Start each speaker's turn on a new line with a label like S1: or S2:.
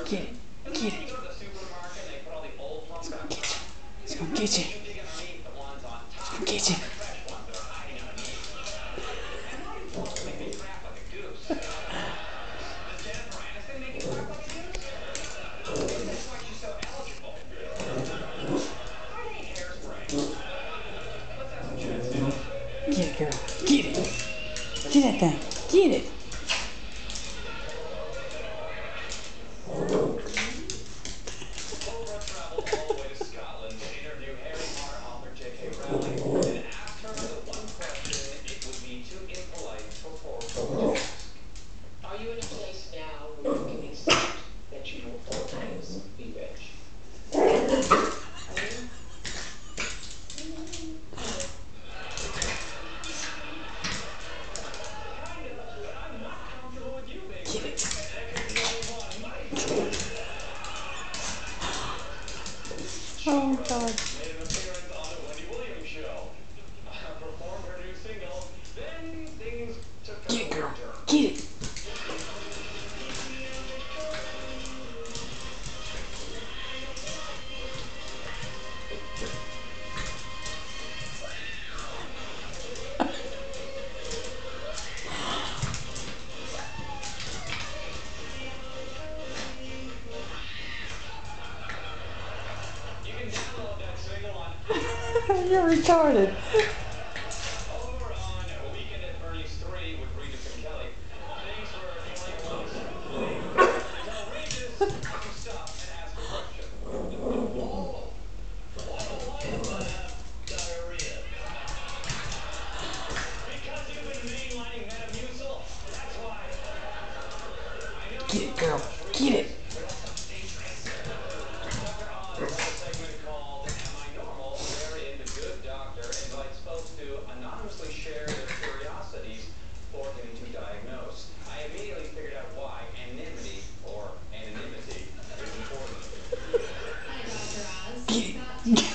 S1: Get it. Get it. It's gonna get you. It's gonna get you. Get it, girl. Get it. Get that thing. Get it.
S2: Are you in a place now where you can accept that you will always be rich?
S1: Get it. Oh, God. Get it, girl. Get it. You're retarded.
S3: Over on Weekend at Bernie's 3 with Regis and Kelly. Thanks for joining along smoothly. Tell Regis come stop and ask a question. Oh, why do lions have diarrhea? Because you've been mainlining Metamucil. That's why. I know
S1: Get
S3: you
S1: it, girl.
S3: love
S1: Get it.
S3: but that's so dangerous. Dr. Oz has a segment called Am I Normal? Wherein the good doctor invites folks to anonymously share their curiosities for him to diagnose. I immediately figured out why anonymity or anonymity is important.
S4: Hi, Dr. Oz.
S1: Get it.